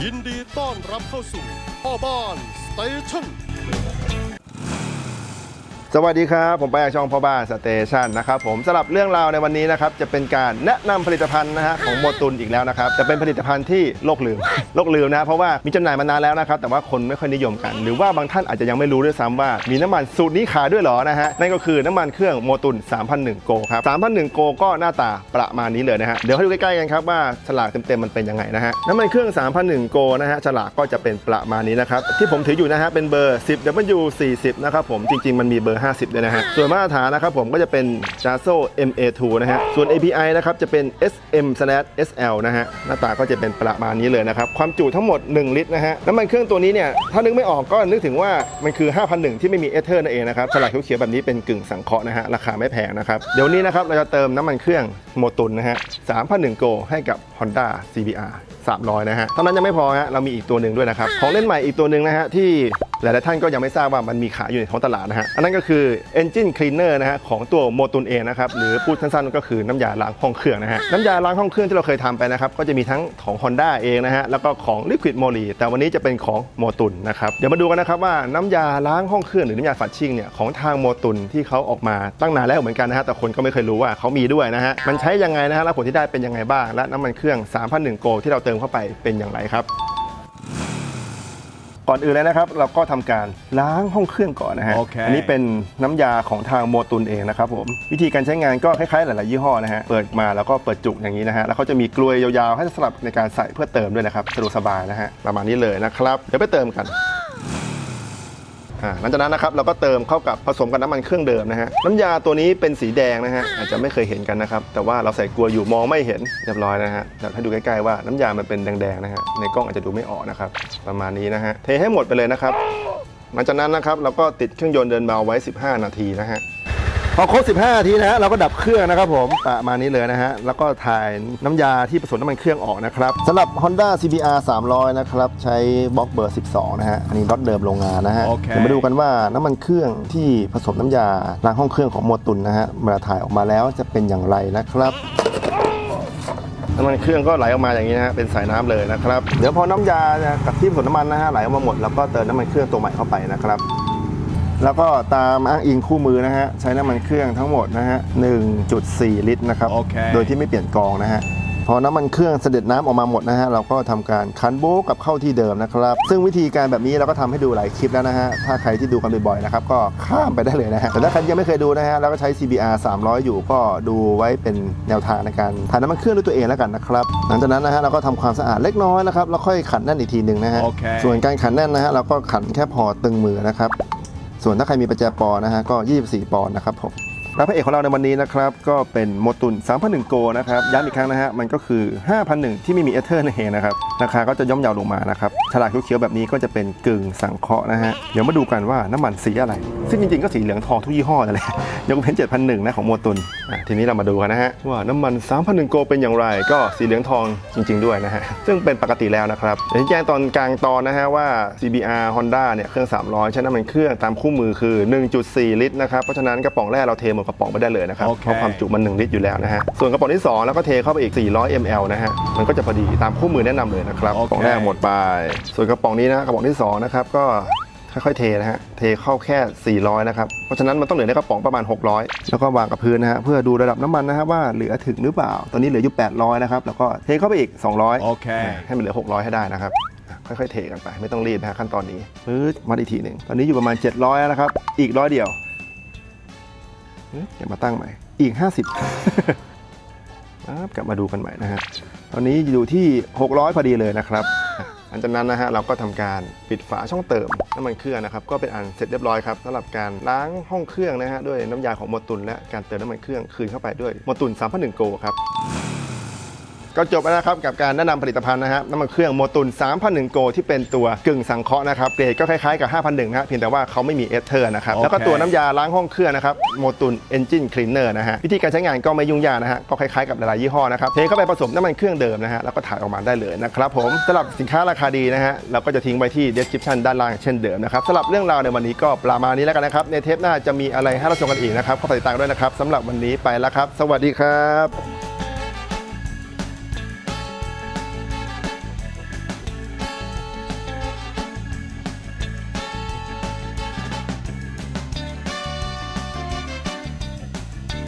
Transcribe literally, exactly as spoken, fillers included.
ยินดีต้อนรับเข้าสู่พ่อบ้านสเตชันสวัสดีครับผมไปจากช่องพ่อบ้านสเตชันนะครับผมสำหรับเรื่องราวในวันนี้นะครับจะเป็นการแนะนำผลิตภัณฑ์นะฮะของโมตุนอีกแล้วนะครับจะเป็นผลิตภัณฑ์ที่โลกลืมโลกลืมนะเพราะว่ามีจำหน่ายมานานแล้วนะครับแต่ว่าคนไม่ค่อยนิยมกันหรือว่าบางท่านอาจจะยังไม่รู้ด้วยซ้ำว่ามีน้ำมันสูตรนี้ขายด้วยหรอนะฮะนั่นก็คือน้ำมันเครื่องโมตุน สามพันหนึ่ง โกครับ สามพันหนึ่ง โกก็หน้าตาประมาณนี้เลยนะฮะเดี๋ยวให้ดูใกล้ๆกันครับว่าฉลากเต็มๆมันเป็นยังไงนะฮะน้ำมันเครื่อง สามพันหนึ่ง โกนะฮะฉลากก็จะเป็นประมาณนี้นะครับที่ผมถืออยู่นะฮะเป็นเบอร์ สิบ ดับเบิลยู สี่สิบ นะครับผมจริงๆมันมีเบอร์ห้าสิบด้วยนะฮะส่วนมาตรฐานนะครับผมก็จะเป็น จาโซ่ เอ็ม เอ ทู นะฮะส่วน เอ พี ไอ นะครับจะเป็น เอส เอ็ม เอส แอล นะฮะหน้าตาก็จะเป็นประมาณนี้เลยนะครับความจุทั้งหมดหนึ่งลิตรนะฮะน้ำมันเครื่องตัวนี้เนี่ยถ้านึกไม่ออกก็นึกถึงว่ามันคือ ห้าพันหนึ่ง ที่ไม่มีเอเธอร์นั่นเองนะครับฉลากเขียวๆแบบนี้เป็นกึ่งสังเคราะห์นะฮะราคาไม่แพงนะครับเดี๋ยวนี้นะครับเราจะเติมน้ำมันเครื่องโมตุนนะฮะ สามพันหนึ่ง โกให้กับ Honda ซี บี อาร์ สามร้อยนะฮะเท่านั้นยังไม่พอฮะเรามีอีกตัวหนึ่งด้วยนะครับของเล่นใหม่อีกตัวหนึ่งนะฮะที่หลายๆท่านก็ยังไม่ทราบว่ามันมีขายอยู่ในท้องตลาดนะฮะอันนั้นก็คือ Engine Cleaner นะฮะของตัวโมตุนเองนะครับหรือพูดสั้นๆก็คือน้ำยาล้างห้องเครื่องนะฮะน้ำยาล้างห้องเครื่องที่เราเคยทำไปนะครับก็จะมีทั้งของ Honda เองนะฮะแล้วก็ของ Liquid Moly แต่วันนี้จะเป็นของโมตุนนะครับเดี๋ยวมาดูกันนะครับว่าน้ำยาล้างห้องเครื่องหรือน้ำยาฝัดชิ่งเนี่ยของทางโมตุนที่เขาออกมาตั้งนานแล้วเหมือนกันนะฮะแต่คนก็ไม่เคยรู้ว่าเขามีด้วยนะฮะมันใช้ยังไงนะฮะแล้วผลที่ได้เป็นยังไงบ้างและน้ำมันเครื่อง สามพันหนึ่ง โกที่เราเติมเข้าไปเป็นอย่างไรครับก่อนอื่นเลยนะครับเราก็ทำการล้างห้องเครื่องก่อนนะฮะ okay. อันนี้เป็นน้ำยาของทางโมตุนเองนะครับผมวิธีการใช้งานก็คล้ายๆหลายๆยี่ห้อนะฮะเปิดมาแล้วก็เปิดจุกอย่างนี้นะฮะแล้วเขาจะมีกลวยยาวๆให้สลับในการใส่เพื่อเติมด้วยนะครับสะดวกสบายนะฮะประมาณนี้เลยนะครับเดี๋ยวไปเติมกันหลังจากนั้นนะครับเราก็เติมเข้ากับผสมกับน้ำมันเครื่องเดิมนะฮะน้ำยาตัวนี้เป็นสีแดงนะฮะอาจจะไม่เคยเห็นกันนะครับแต่ว่าเราใส่กลัวอยู่มองไม่เห็นเรียบร้อยนะฮะเดี๋ยวให้ดูใกล้ๆว่าน้ำยามันเป็นแดงๆนะฮะในกล้องอาจจะดูไม่ออกนะครับประมาณนี้นะฮะเทให้หมดไปเลยนะครับหลังจากนั้นนะครับเราก็ติดเครื่องยนต์เดินเบาไว้สิบห้านาทีนะฮะพอครบสิบห้านาทีนะฮะเราก็ดับเครื่องนะครับผมประมาณนี้เลยนะฮะแล้วก็ถ่ายน้ำยาที่ผสมน้ำมันเครื่องออกนะครับสำหรับ Honda ซี บี อาร์ สามร้อยนะครับใช้บล็อกเบอร์สิบสองนะฮะอันนี้รถเดิมโรงงานนะฮะ okay. เดี๋ยวมาดูกันว่าน้ำมันเครื่องที่ผสมน้ำยาล้างห้องเครื่องของโมตุนนะฮะเวลาถ่ายออกมาแล้วจะเป็นอย่างไรนะครับน้ำมันเครื่องก็ไหลออกมาอย่างนี้นะฮะเป็นสายน้ำเลยนะครับเดี๋ยวพอน้ำยากับที่ผสมน้ำมันนะฮะไหลออกมาหมดแล้วก็เติมน้ำมันเครื่องตัวใหม่เข้าไปนะครับแล้วก็ตามอ้างอิงคู่มือนะฮะใช้น้ำมันเครื่องทั้งหมดนะฮะ หนึ่งจุดสี่ ลิตรนะครับ okay. โดยที่ไม่เปลี่ยนกองนะฮะพอน้ำมันเครื่องเสด็จน้ำออกมาหมดนะฮะเราก็ทำการคั้นโบ๊กกับเข้าที่เดิมนะครับซึ่งวิธีการแบบนี้เราก็ทำให้ดูหลายคลิปแล้วนะฮะถ้าใครที่ดูกันบ่อยๆนะครับก็ข้ามไปได้เลยนะฮะแต่ถ้าใครยังไม่เคยดูนะฮะแล้วก็ใช้ ซี บี อาร์ สามร้อยอยู่ก็ดูไว้เป็นแนวทางในการถ่ายน้ำมันเครื่องด้วยตัวเองแล้วกันนะครับหลังจากนั้นนะฮะเราก็ทำความสะอาดเล็กน้อยนะครับแล้วค่อยขันแน่นอีกทีหนึ่งนะฮะ okay. ส่วนการขันแน่นนะฮะเราก็ขันแค่พอตึงมือนะครับส่วนถ้าใครมีประแจปอนนะฮะก็ยี่สิบสี่ปอนด์นะครับผมแล้วพระเอกของเราในวันนี้นะครับก็เป็นโมตุน สามพันหนึ่ง โกนะครับย้ำอีกครั้งนะฮะมันก็คือ ห้าพันหนึ่ง ที่ไม่มีเอเธอร์นั่นเองนะครับราคาก็จะย่อมเยาลงมานะครับฉลากเขียวๆแบบนี้ก็จะเป็นกึ่งสังเคราะห์นะฮะเดี๋ยวมาดูกันว่าน้ำมันสีอะไรซึ่งจริงๆก็สีเหลืองทองทุกยี่ห้อนั่นแหละยกเว้น เจ็ดพันหนึ่ง นะของโมตุนทีนี้เรามาดูกันนะฮะว่าน้ำมัน สามพันหนึ่ง โกเป็นอย่างไรก็สีเหลืองทองจริงๆด้วยนะฮะซึ่งเป็นปกติแล้วนะครับเดี๋ยวแจ้งตอนกลางตอนนะฮะว่า ซี บี อาร์ Honda เนี่ยเครื่องสามร้อยใช้น้ำมันเครื่องตามคู่มือคือ หนึ่งจุดสี่ ลิตรนะครับเพราะฉะนั้นกระป๋องแรกเราเทหมดกระป๋องไปได้เลยนะครับเพราะความจุมันหนึ่งลิตรอยู่แล้วนะฮะส่วนกระป๋องที่สองแล้วก็เทเข้าไปอีกสี่ร้อยมิลลิลิตรนะฮะมันก็จะพอดีตามคู่มือแนะนำเลยนะครับกระป๋องแรกหมดไปส่วนกระป๋องนี้นะกระป๋องที่สองนะครับก็ค่อยๆเทนะฮะเทเข้าแค่สี่ร้อยนะครับเพราะฉะนั้นมันต้องเหลือในกระป๋องประมาณหกร้อยแล้วก็วางกับพื้นนะฮะเพื่อดูระดับน้ำมันนะฮะว่าเหลือถึงหรือเปล่าตอนนี้เหลืออยู่แปดร้อยนะครับแล้วก็เทเข้าไปอีกสองร้อยโอเคให้มันเหลือหกร้อยให้ได้นะครับค่อยๆเทกันไปไม่ต้องรีบนะฮะขั้นตอนนี้ปึ๊ดมาอีกทีหนึ่งตอนนี้อยู่ประมาณเจ็ดร้อยนะครับอีกร้อยเดียวเดี๋ยวมาตั้งใหม่อีกห้าสิบกลับมาดูกันใหม่นะฮะตอนนี้อยู่ที่หกร้อยพอดีเลยนะครับหลังจากนั้นนะฮะเราก็ทำการปิดฝาช่องเติมน้ำมันเครื่องนะครับก็เป็นอันเสร็จเรียบร้อยครับสำหรับการล้างห้องเครื่องนะฮะด้วยน้ำยาของโมตุนและการเติมน้ำมันเครื่องคืนเข้าไปด้วยโมตุน สามพันหนึ่ง โกครับก็จบแล้วนะครับกับการแนะนำผลิตภัณฑ์นะฮะน้ำมันเครื่องโมตุน สามพันหนึ่ง โกที่เป็นตัวกึ่งสังเคราะห์นะครับเกรดก็คล้ายๆกับ ห้าพันหนึ่ง นะฮะเพียงแต่ว่าเขาไม่มีเอเธอร์นะครับ okay. แล้วก็ตัวน้ำยาล้างห้องเครื่องนะครับโมตุน Engine Cleaner นะฮะวิธีการใช้งานก็ไม่ยุ่งยากนะฮะก็คล้ายๆกับหลายๆยี่ห้อนะครับเทเข้าไปผสมน้ำมันเครื่องเดิมนะฮะแล้วก็ถ่ายออกมาได้เลยนะครับผมสำหรับสินค้าราคาดีนะฮะเราก็จะทิ้งไว้ที่ description ด้านล่างเช่นเดิมนะครับสำหรับเรื่องราวในวันนี้ก็ประมาณนี้แล้วกันนะครับในเทปหน้าจะมีอะไรให้เราชมกันอีกนะครับก็ติดตามด้วยนะครับสำหรับวันนี้ไปแล้วครับสวัสดีครับ